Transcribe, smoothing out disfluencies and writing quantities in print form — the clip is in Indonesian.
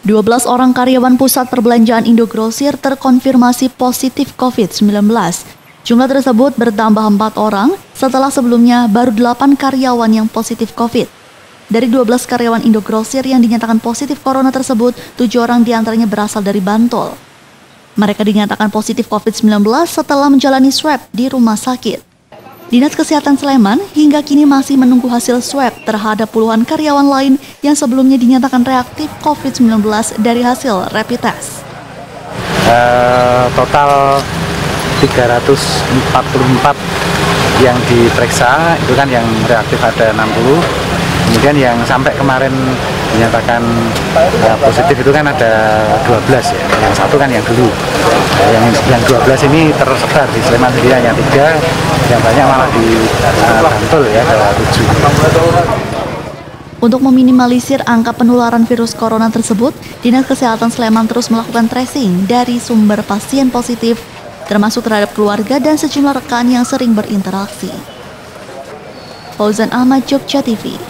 12 orang karyawan pusat perbelanjaan Indogrosir terkonfirmasi positif COVID-19. Jumlah tersebut bertambah 4 orang setelah sebelumnya baru 8 karyawan yang positif COVID. Dari 12 karyawan Indogrosir yang dinyatakan positif corona tersebut, 7 orang diantaranya berasal dari Bantul. Mereka dinyatakan positif COVID-19 setelah menjalani swab di rumah sakit. Dinas Kesehatan Sleman hingga kini masih menunggu hasil swab terhadap puluhan karyawan lain yang sebelumnya dinyatakan reaktif COVID-19 dari hasil rapid test. Total 344 yang diperiksa, itu kan yang reaktif ada 60, kemudian yang sampai kemarin dinyatakan positif itu kan ada 12 ya, yang satu kan yang dulu. Yang 12 ini tersebar di Sleman sendiri hanya 3, yang banyak malah di Bantul ya, ada 7. Untuk meminimalisir angka penularan virus corona tersebut, Dinas Kesehatan Sleman terus melakukan tracing dari sumber pasien positif, termasuk terhadap keluarga dan sejumlah rekan yang sering berinteraksi. Fauzan Ahmad, Jogja TV.